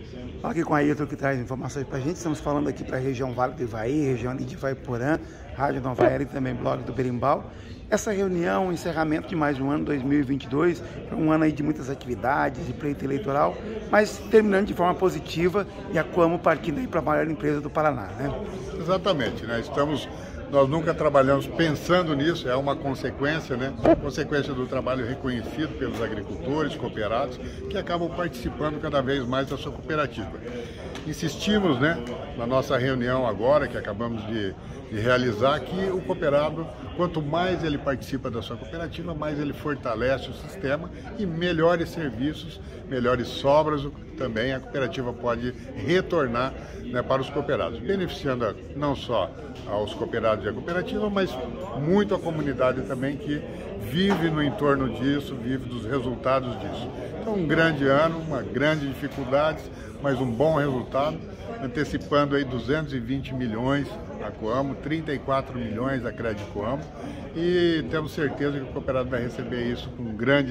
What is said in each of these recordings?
Fala aqui com a Ailton, que traz informações para a gente. Estamos falando aqui para a região Vale do Ivaí, região ali de Ivaiporã, Rádio Nova Era e também blog do Berimbau. Essa reunião, encerramento de mais um ano, 2022, foi um ano aí de muitas atividades, de pleito eleitoral, mas terminando de forma positiva e a Coamo partindo aí para a maior empresa do Paraná, né? Exatamente, né? Nós nunca trabalhamos pensando nisso, é uma consequência, né? Consequência do trabalho reconhecido pelos agricultores, cooperados, que acabam participando cada vez mais da sua cooperativa. Insistimos, né, na nossa reunião agora, que acabamos de realizar, que o cooperado, quanto mais ele participa da sua cooperativa, mais ele fortalece o sistema e melhores serviços, melhores sobras, também a cooperativa pode retornar, né, para os cooperados, beneficiando não só aos cooperados e à cooperativa, mas muito a comunidade também que vive no entorno disso, vive dos resultados disso. Então, um grande ano, uma grande dificuldade, mas um bom resultado, antecipando aí 220 milhões a Coamo, 34 milhões a Crédito Coamo, e temos certeza que o cooperado vai receber isso como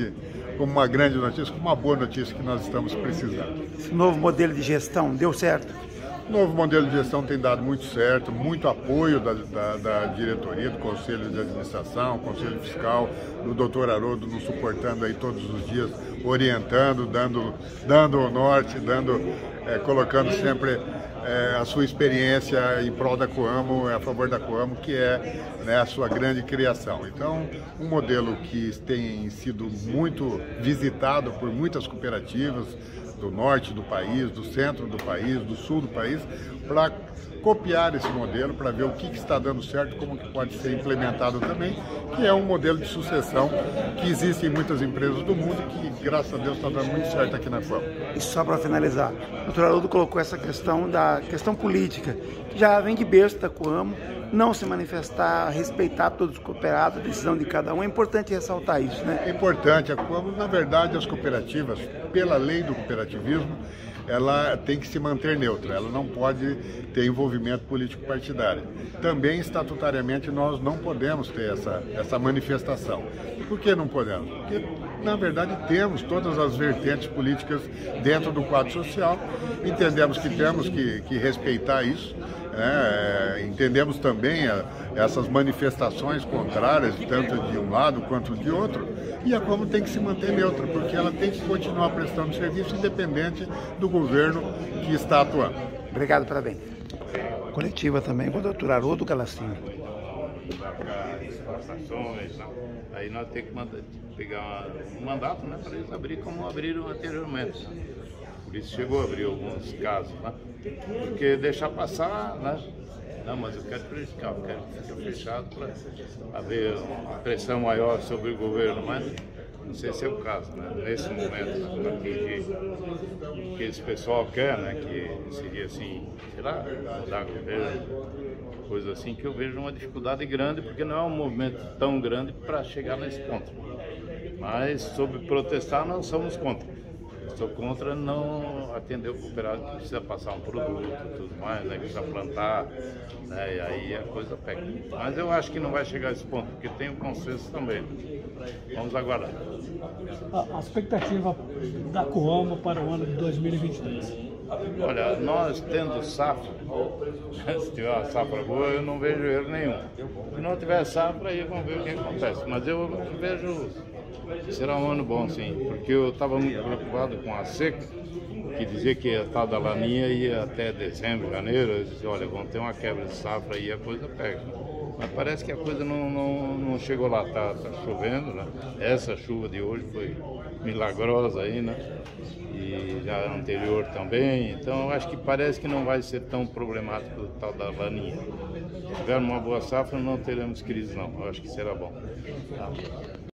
uma grande notícia, como uma boa notícia que nós estamos precisando. Esse novo modelo de gestão deu certo? O novo modelo de gestão tem dado muito certo, muito apoio da diretoria, do Conselho de Administração, Conselho Fiscal, do Dr. Haroldo nos suportando aí todos os dias, orientando, dando o norte, colocando sempre a sua experiência em prol da Coamo, a favor da Coamo, que é, né, a sua grande criação. Então, um modelo que tem sido muito visitado por muitas cooperativas do norte do país, do centro do país, do sul do país, para copiar esse modelo, para ver o que está dando certo, como que pode ser implementado também, que é um modelo de sucessão que existe em muitas empresas do mundo e que, graças a Deus, está dando muito certo aqui na Coamo. E só para finalizar, o Dr. Haroldo colocou essa questão da questão política, que já vem de berço da Coamo, não se manifestar, respeitar todos os cooperados, a decisão de cada um. É importante ressaltar isso, né? É importante. A Coamo, na verdade, as cooperativas, pela lei do cooperativismo, ela tem que se manter neutra, ela não pode ter envolvimento político partidário. Também, estatutariamente, nós não podemos ter essa manifestação. E por que não podemos? Porque, na verdade, temos todas as vertentes políticas dentro do quadro social, entendemos que temos que respeitar isso, entendemos também essas manifestações contrárias, tanto de um lado quanto de outro, e a Coamo tem que se manter neutra, porque ela tem que continuar prestando serviço independente do governo que está atuando. Obrigado, parabéns. Coletiva também com o Dr. Haroldo Galacinho. Aí nós temos que pegar um mandato, né, para eles abrir como abriram anteriormente. Por isso chegou a abrir alguns casos, né? Porque deixar passar, né? Não, mas eu quero prejudicar, eu quero que fique fechado para haver uma pressão maior sobre o governo, mas não sei se é o caso, né? Nesse momento, né, que esse pessoal quer, né, que seria assim, sei lá, mudar governo, coisa assim, que eu vejo uma dificuldade grande, porque não é um movimento tão grande para chegar nesse ponto. Mas sobre protestar, nós somos contra. Estou contra não atender o cooperado que precisa passar um produto e tudo mais, né, que precisa plantar, né, e aí a coisa pega. Mas eu acho que não vai chegar a esse ponto, porque tem o consenso também. Vamos aguardar. A expectativa da Coamo para o ano de 2023? Olha, nós tendo safra, se tiver uma safra boa, eu não vejo erro nenhum. Se não tiver safra, aí vamos ver o que acontece. Mas eu vejo que será um ano bom, sim, porque eu estava muito preocupado com a seca, que dizia que a tal da laninha ia até dezembro, janeiro. Eu disse, olha, vamos ter uma quebra de safra e a coisa pega. Mas parece que a coisa não chegou lá, tá chovendo, né? Essa chuva de hoje foi milagrosa aí, né? E já anterior também, então eu acho que parece que não vai ser tão problemático o tal da laninha. Se tivermos uma boa safra, não teremos crise não, eu acho que será bom. Tá?